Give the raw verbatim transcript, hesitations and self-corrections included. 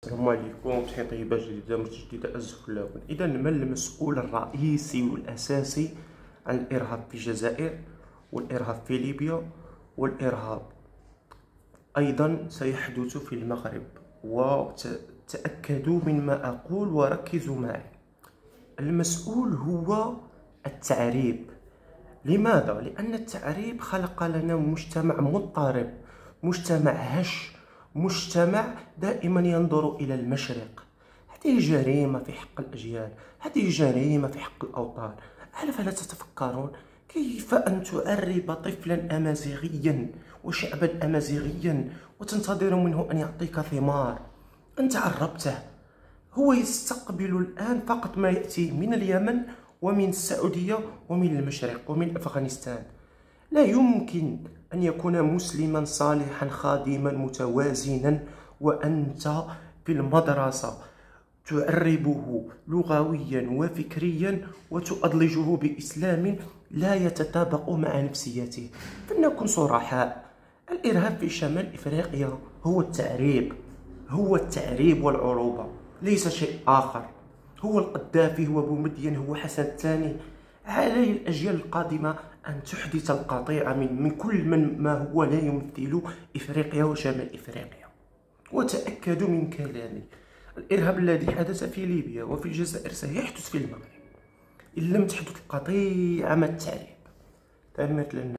السلام عليكم. تحية طيبة جديدة متجددة الزهلاوي. إذا ما المسؤول الرئيسي والأساسي عن الإرهاب في الجزائر والإرهاب في ليبيا والإرهاب أيضا سيحدث في المغرب؟ وتأكدوا مما أقول وركزوا معي. المسؤول هو التعريب. لماذا؟ لأن التعريب خلق لنا مجتمع مضطرب، مجتمع هش، مجتمع دائما ينظر إلى المشرق. هذه جريمة في حق الأجيال، هذه جريمة في حق الأوطان. أفلا تتفكرون كيف أن تعرب طفلا أمازيغيا وشعبا أمازيغيا وتنتظر منه أن يعطيك ثمار؟ أنت عربته، هو يستقبل الآن فقط ما يأتي من اليمن ومن السعودية ومن المشرق ومن أفغانستان. لا يمكن أن يكون مسلما صالحا خادما متوازنا وأنت في المدرسة تعربه لغويا وفكريا وتؤدلجه بإسلام لا يتطابق مع نفسيته. فلنكن صرحاء، الإرهاب في شمال إفريقيا هو التعريب، هو التعريب والعروبة، ليس شيء آخر. هو القذافي، هو بومدين، هو حسن الثاني. على الأجيال القادمة أن تحدث القطيعة من, من كل من ما هو لا يمثل إفريقيا وشمال إفريقيا. وتأكدوا من كلامي، الإرهاب الذي حدث في ليبيا وفي الجزائر سيحدث في المغرب إن لم تحدث القطيعة مع التعريب. تمت لنا.